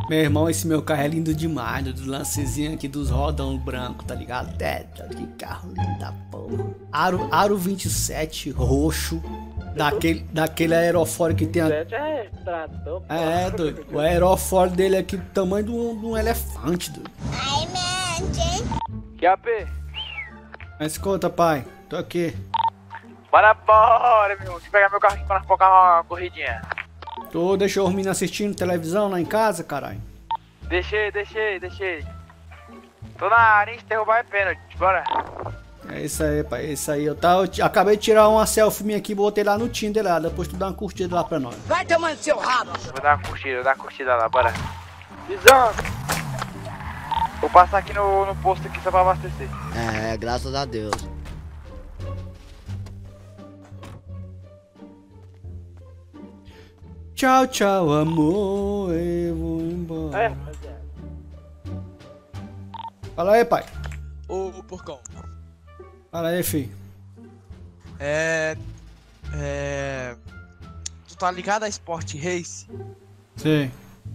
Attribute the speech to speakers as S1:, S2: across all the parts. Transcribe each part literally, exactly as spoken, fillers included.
S1: Meu irmão, esse meu carro é lindo demais, do lancezinho aqui dos rodão branco, tá ligado? É, que carro lindo da porra. Aro, Aro vinte e sete roxo, daquele, daquele aerofólio que tem a...
S2: É, tratou,
S1: é, doido. O aerofólio dele é aqui do tamanho de um, de um elefante, doido.
S3: Ai, mente.
S2: Que A P?
S1: Mas escuta, pai, tô aqui.
S2: Bora, bora, meu irmão. Deixa eu pegar meu carro aqui pra focar uma corridinha.
S1: Tu deixou os meninos assistindo televisão lá em casa, caralho?
S2: Deixei, deixei, deixei. Tô na área, hein? Se derrubar é pênalti. Bora.
S1: É isso aí, pai, é isso aí. Eu, tá, eu t- acabei de tirar uma selfie minha aqui e botei lá no Tinder lá. Depois tu dá uma curtida lá pra nós.
S3: Vai tomando seu rabo.
S2: Vou dar uma curtida, vou dar uma curtida lá, bora. Visão! Vou passar aqui no, no posto aqui só pra abastecer.
S3: É, graças a Deus.
S1: Tchau, tchau, amor, eu vou embora.
S2: É, rapaziada.
S1: Fala aí, pai.
S4: Ô, porcão.
S1: Fala aí, filho.
S4: É. É. Tu tá ligado a Sport Race?
S1: Sei.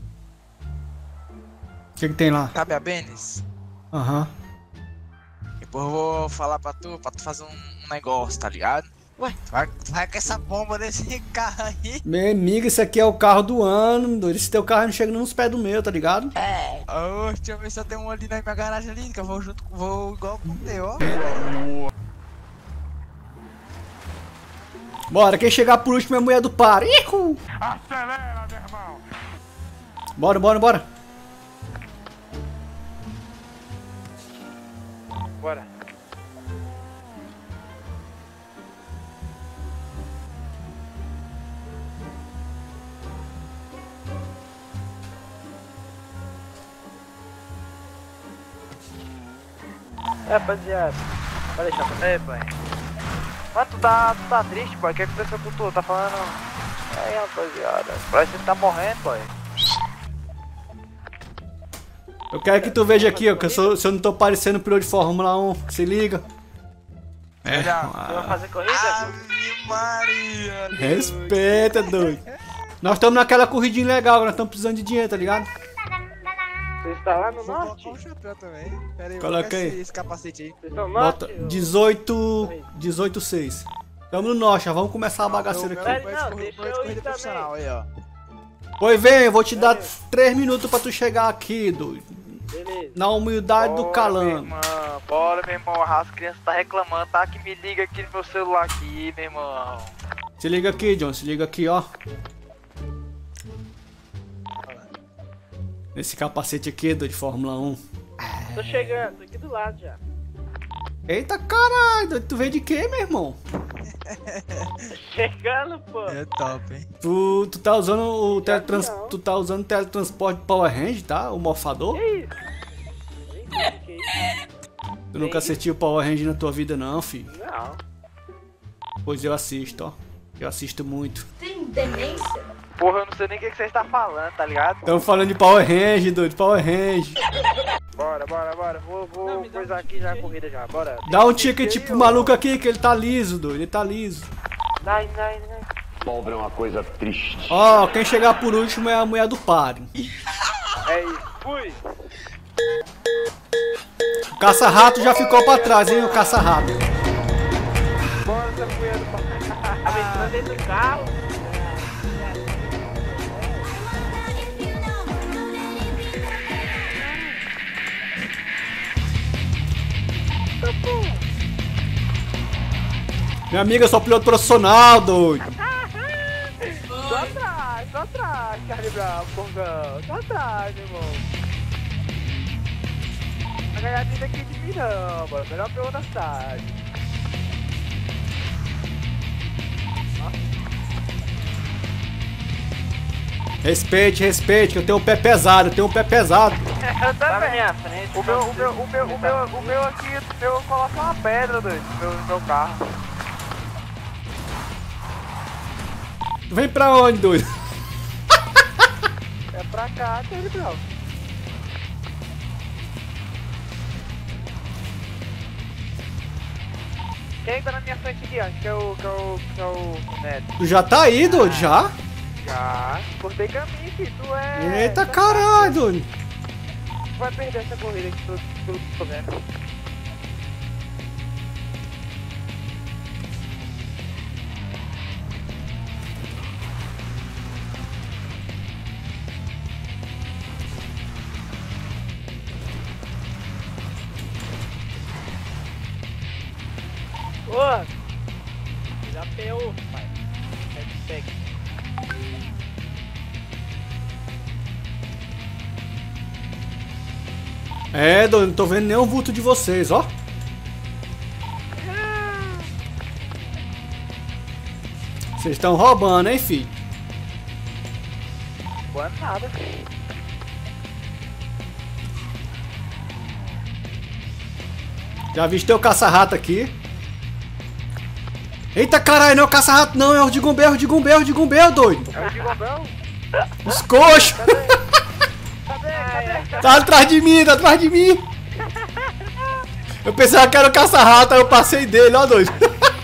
S1: O que que tem lá?
S4: Sabe a Benes?
S1: Aham.
S4: Depois eu vou falar pra tu, pra tu fazer um, um negócio, tá ligado? Ué, vai, vai com essa bomba desse carro aí.
S1: Meu amigo, esse aqui é o carro do ano, doido. Esse teu carro não chega nem nos pés do meu, tá ligado?
S4: Ô, deixa eu ver se eu tenho um ali na minha garagem ali, que eu vou junto com. Vou igual com o teu, ó.
S1: Bora, quem chegar por último é a mulher do par. Ihu!
S5: Acelera, meu irmão!
S1: Bora, bora, bora.
S2: Bora. É, rapaziada. Vai deixar pra aí, pai. Mano, tu tá, tu tá triste, pai? O que aconteceu com tu? Tá falando... Aí, rapaziada. Parece que tu tá morrendo, pai.
S1: Eu quero que tu veja aqui, ó, que eu sou, se eu não tô parecendo piloto de Fórmula um. Se liga. É,
S2: Tu vai fazer corrida?
S4: Ave Maria!
S1: respeita, doido. Nós estamos naquela corridinha legal, nós estamos precisando de dinheiro, tá ligado?
S2: Você está lá no
S4: Vou
S2: norte?
S4: colocar um chapéu também. Pera aí,
S1: Coloca
S4: coloca
S1: aí.
S4: esse, esse capacete aí.
S2: Vocês estão no
S1: Bota
S2: norte?
S1: dezoito, dezoito seis. Tamo no norte, já vamos começar a bagaceira
S4: Meu-
S1: aqui.
S4: meu-
S2: Não,
S4: meu-
S2: não, deixa
S4: meu-
S2: eu
S4: corrida
S2: ir também.
S4: profissional aí, ó.
S1: Pois vem, eu vou te dar três minutos pra tu chegar aqui, doido.
S2: Beleza.
S1: Na humildade do
S2: Meu
S1: calango.
S2: irmão, bora, meu irmão. As crianças tá reclamando, tá? Que me liga aqui no meu celular aqui, meu irmão.
S1: Se liga aqui, John, se liga aqui, ó. Esse capacete aqui, doido, de Fórmula um.
S2: Tô chegando, tô aqui do lado já.
S1: Eita caralho, doido, tu veio de quê, meu irmão?
S2: Chegando, pô.
S4: É top, hein?
S1: Tu, tu tá usando o teletrans...
S2: não.
S1: Tu tá usando o teletransporte Power Range, tá? O morfador?
S2: Que isso? Nem sei o que é isso.
S1: Tu nunca assistiu Power Range na tua vida não, filho?
S2: Não.
S1: Pois eu assisto, ó. Eu assisto muito.
S3: Tem demência?
S2: Porra, eu não sei nem o que, que você está falando, tá ligado?
S1: Tamo falando de Power Range, doido, Power Range.
S2: Bora, bora, bora. Vou, vou
S4: Não, me dá
S2: coisar
S4: um
S2: aqui já a corrida já, bora.
S1: Dá um ticket pro maluco aqui que ele tá liso, doido, ele tá liso.
S2: Nai, nai, nai.
S5: Pobre é uma coisa triste.
S1: Ó, quem chegar por último é a mulher do páreo.
S2: É isso. Fui.
S1: O caça-rato já ficou pra trás, hein, o caça-rato.
S2: Bora, essa mulher do pai. Aventura dentro do carro.
S1: Minha amiga, eu sou piloto profissional, doido.
S2: Tô atrás, tô atrás, Charlie Brown, Pongão. Tô atrás, meu irmão. Vai ganhar vida aqui de mim não, mano. Melhor pelo da cidade.
S1: Respeite, respeite, que eu tenho um pé pesado, eu tenho um pé pesado.
S2: Eu também. Na minha frente. O meu, o meu, o meu, o meu, o meu aqui, o meu coloca uma pedra, doido, no meu, no meu carro.
S1: Tu vem pra onde, doido?
S2: É pra cá, Charlie Brown. Quem tá na minha frente aqui, ó? Que é o, que é o, que é o Neto.
S1: Tu já tá aí, doido, já?
S2: Já, cortei caminho, filho. Tu é.
S1: Eita caralho, doido.
S2: Tu vai perder essa corrida que tu, tu, tô vendo. Ô! Já P O, pai. Hashtag.
S1: É, doido, não tô vendo nenhum vulto de vocês, ó. Vocês estão roubando, hein, filho?
S2: Boa nada, filho.
S1: Já avistei o caça-rato aqui. Eita caralho, não é o caça-rato não, é o Digumbel, o Digumbel, o Digumbel, doido.
S2: É o Digombel?
S1: Os coxos.
S2: Cadê? Cadê? Cadê?
S1: Tá atrás de mim, tá atrás de mim. Eu pensava que era o caça-rato, aí eu passei dele, ó, doido.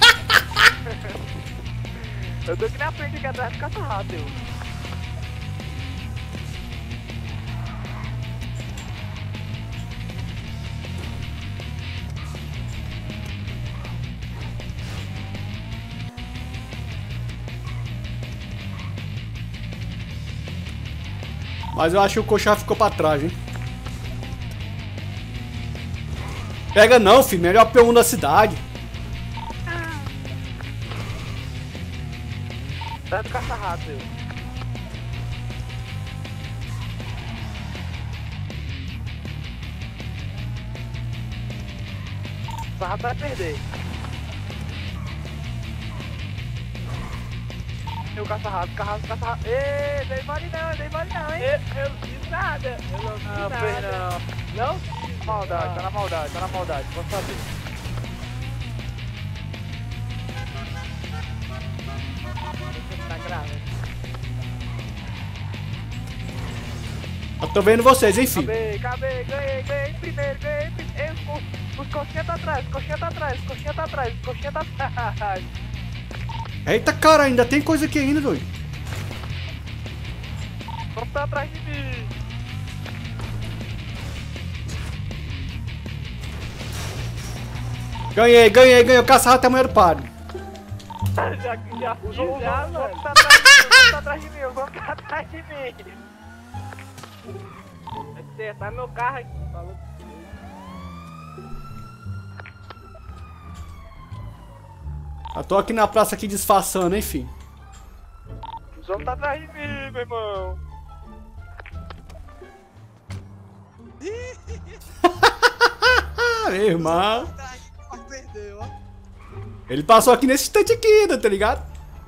S2: Eu tô aqui na frente aqui atrás do caça-rato, eu.
S1: Mas eu acho que o coxo já ficou pra trás, hein. Pega não, filho, melhor P um da cidade.
S2: Atrás do caça-rato, eu. O caça-rato vai perder. O caça-rato, caça-rato, caça-rato. Ê, dei mole não, dei mole não, hein? Eu, eu não fiz nada. Eu não fiz
S6: Não,
S2: nada.
S6: fez não.
S2: Não? Maldade, tá na maldade, tá na maldade. Posso saber. Tá grave.
S1: Eu tô vendo vocês, hein, filho.
S2: Acabei, acabei, ganhei, ganhei primeiro, ganhei primeiro. Os, os coxinha tá atrás, os coxinha tá atrás, os coxinha tá atrás, os coxinha tá atrás.
S1: Eita cara, ainda tem coisa aqui ainda, doido.
S2: Vamos tá atrás de mim.
S1: Ganhei, ganhei, ganhei. O caça-rato é amanhã do padre.
S6: Já, já
S2: Os
S6: fiz,
S2: outros
S6: já,
S2: vão
S6: mano.
S2: tá atrás de mim, vão tá atrás de mim, vão tá atrás de mim.
S6: Vai acertar meu carro aqui, falou.
S1: Eu tô aqui na praça aqui disfarçando, hein, filho.
S2: Os homens tá atrás de mim, meu irmão.
S1: Ah, meu irmão.
S4: Mas perdeu, ó.
S1: Ele passou aqui nesse instante aqui, tá ligado?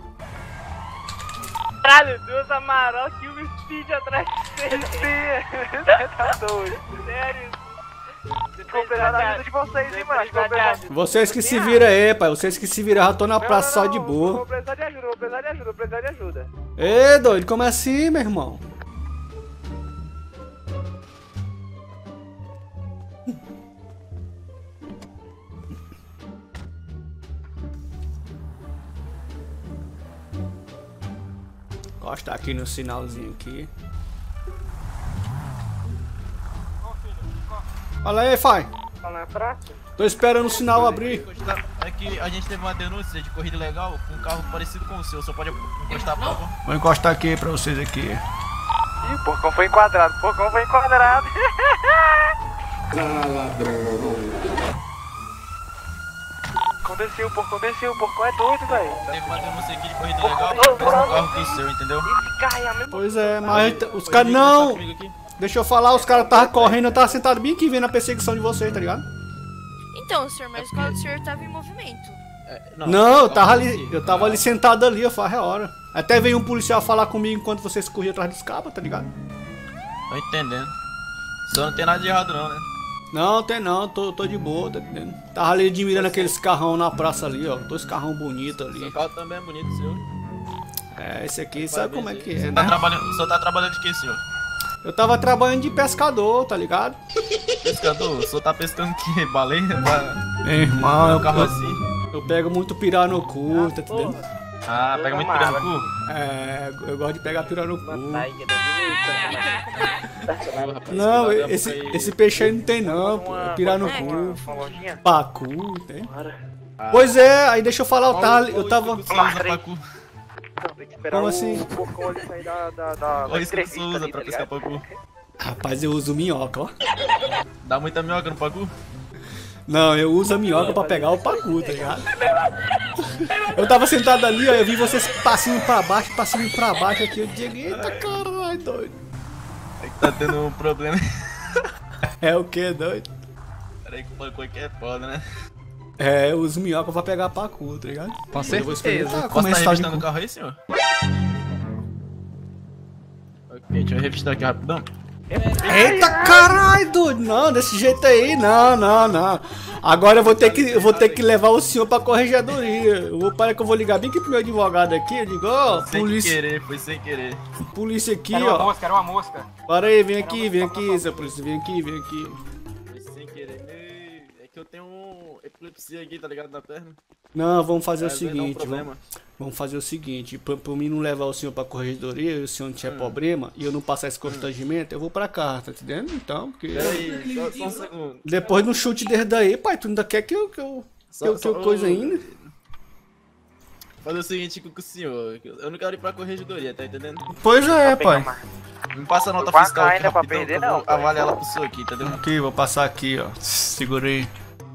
S6: Caralho, duas amarelas que o Speed atrás de você.
S2: Você tá doido.
S6: Sério.
S2: Ficou pesado a ajuda de vocês, hein, mano. Ficou pesado.
S1: Vocês que se viram aí, pai. Vocês que se viram, eu já tô na praça só de
S2: Vou
S1: boa.
S2: precisar de ajuda, vou precisar de ajuda, vou precisar de ajuda.
S1: Ê, doido, como assim, meu irmão? Costa aqui no sinalzinho aqui. Fala aí, Fai.
S2: Tá na praça?
S1: Tô esperando o sinal abrir.
S7: É que a gente teve uma denúncia de corrida legal com um carro parecido com o seu. Só pode encostar, por favor?
S1: Vou encostar aqui pra vocês aqui.
S2: Ih, o porcão foi enquadrado, o porcão foi enquadrado. Porcão desceu, o porcão desceu, o porcão é doido, velho.
S7: Teve uma denúncia aqui de corrida legal com o mesmo carro que o seu, entendeu?
S2: Esse carro é a mesma
S1: Pois é, mas os
S7: Pode
S1: caras
S7: vir
S1: não.
S7: conversar comigo aqui?
S1: Deixa eu falar, os caras estavam correndo, eu tava sentado bem aqui vendo a perseguição de vocês, tá ligado?
S8: Então, senhor, mas o carro do senhor tava em movimento.
S7: É,
S1: Não, eu tava ali, eu tava ali sentado ali, eu falei, é hora. Até veio um policial falar comigo enquanto vocês corriam atrás dos cabos, tá ligado?
S7: Tô entendendo. Só não tem nada de errado não, né?
S1: Não, tem não, tô, tô de boa, tá entendendo? Tava ali admirando aqueles carrão na praça ali, ó. Dois carrão bonitos ali.
S7: Seu carro também é bonito, seu.
S1: É, esse aqui, sabe como é que é,
S7: Você tá
S1: né?
S7: trabalhando, o senhor tá trabalhando de quê, senhor?
S1: Eu tava trabalhando de pescador, tá ligado?
S7: Pescador? O senhor tá pescando o quê? Baleia? Ba-
S1: Meu irmão,
S7: É
S1: eu,
S7: um carro
S1: eu,
S7: assim?
S1: eu pego muito pirar no cu, tá entendendo?
S7: Ah, pega muito piranha no cu?
S1: É, eu gosto de pegar piranha no cu.
S7: Rapaz,
S1: Não,
S7: cuidado,
S1: esse,
S7: aí.
S1: esse peixe aí não tem não, pô. É piranha no cu.
S2: Uma lojinha?
S1: Pacu, tem.
S7: Ah.
S1: Pois é, aí deixa eu falar, eu tava, eu tava...
S7: Qual o usa pra cu?
S2: Não, tem que esperar
S1: Como
S2: o
S1: assim?
S2: Bocão ali sair da, da, da,
S7: Qual
S2: da
S7: isso que você
S2: entrevista
S7: usa
S2: ali,
S7: pra
S2: tá
S7: pescar
S2: ligado?
S7: pacu?
S1: Rapaz, eu uso minhoca, ó.
S7: Dá muita minhoca no pacu?
S1: Não, eu uso a minhoca pra pegar o pacu, tá ligado? Eu tava sentado ali, ó, eu vi vocês passinho pra baixo, passinho pra baixo aqui, eu digo, eita caralho, doido.
S7: É que tá tendo um problema.
S1: É o que, doido?
S7: Peraí que o pacu aqui é foda, né?
S1: É, eu uso minhoca pra pegar pacu, tá ligado?
S3: Com
S1: Eu vou experimentar
S3: certeza.
S1: como
S7: Posso
S1: é
S7: estar
S1: esse tal de
S7: revistando o
S1: cu.
S7: carro aí, senhor? Ok, deixa eu revistar aqui rapidão.
S1: Eita caralho, doido! Não, desse jeito aí, não, não, não. Agora eu vou ter que, eu vou ter que levar o senhor pra corregedoria. Eu vou parar que eu vou ligar bem aqui pro meu advogado aqui. Eu digo, ó,
S7: Sem
S1: polícia,
S7: querer, foi sem querer.
S1: polícia aqui,
S6: Era uma
S1: ó.
S6: mosca, era uma mosca.
S1: Para aí, vem aqui, vem aqui, seu polícia, vem aqui, vem aqui.
S7: Foi sem querer. Meu, é que eu tenho um epilepsia aqui, tá ligado, na perna.
S1: Não, vamos fazer o
S7: Às vezes dá um
S1: seguinte,
S7: problema.
S1: vamos, vamos fazer o seguinte, pra, pra mim não levar o senhor pra corregedoria e o senhor não
S7: Hum.
S1: tiver problema e eu não passar esse constrangimento, eu vou pra cá, tá entendendo? Então, porque
S7: Peraí, só, só um segundo.
S1: depois de um chute desse daí, pai, tu ainda quer que eu, que eu,
S7: Só-
S1: que eu, que eu
S7: só-
S1: coisa ainda?
S7: Fazer o seguinte com o senhor, que eu não quero ir pra corregedoria, tá entendendo?
S1: Pois é, pai.
S7: Me passa a nota
S2: Vai
S7: fiscal aqui
S2: ainda pra
S7: rapidão,
S2: perder,
S7: que eu vou
S2: não, pai.
S7: avaliar ela pro senhor aqui, entendeu?
S1: Aqui, vou passar aqui, ó. Segura aí.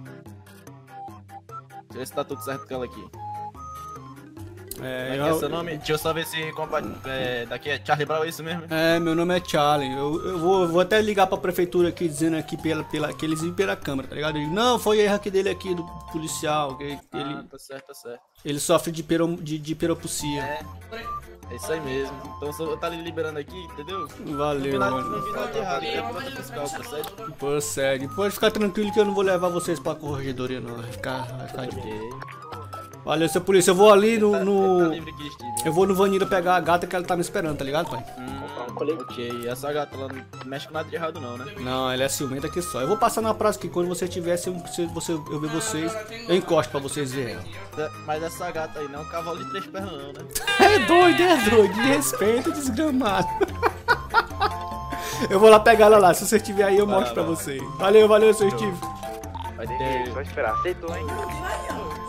S7: Deixa eu ver se tá tudo certo com ela aqui. Como
S1: É,
S7: é que é
S1: eu-
S7: seu nome? Deixa eu só ver se compa... é, daqui é Charlie Brown, é isso mesmo?
S1: é, meu nome é Charlie. Eu, eu vou, eu vou até ligar pra prefeitura aqui, dizendo aqui pela, pela, que eles viram pela câmera, tá ligado? Eu digo, não, foi erro aqui dele aqui, do policial, que ele,
S7: Ah, tá certo, tá certo.
S1: ele sofre de, pero, de, de peropucia.
S7: É, é isso aí mesmo. Então só tá liberando aqui, entendeu? Não vi
S1: Valeu,
S7: nada,
S1: mano.
S7: não vi nada de errado, tem nota fiscal, procede?
S1: Procede. Pode ficar tranquilo que eu não vou levar vocês pra corregedoria, não. Vai ficar, vai ficar de boa.
S7: Ok.
S1: Valeu, seu polícia. Eu vou ali no.
S7: Tá, tá
S1: no...
S7: livre aqui, Steve.
S1: Eu vou no Vanilla pegar a gata que ela tá me esperando, tá ligado, pai?
S7: Hum, ok, essa gata ela não mexe com nada de errado não, né?
S1: Não, ela é ciumenta aqui só. Eu vou passar na praça que quando você tiver, se eu, se você, eu ver vocês, eu encosto pra vocês verem ela.
S7: Mas essa gata aí não é um cavalo de três pernas não, né?
S1: É doido, é doido. De respeito, desgramado. Eu vou lá pegar ela lá. Se você estiver aí, eu
S7: Vai
S1: mostro
S7: lá,
S1: pra
S7: vai.
S1: vocês. Valeu, valeu, seu Steve.
S7: Vai
S2: Tem
S7: ter...
S2: que só esperar. Aceitou, hein?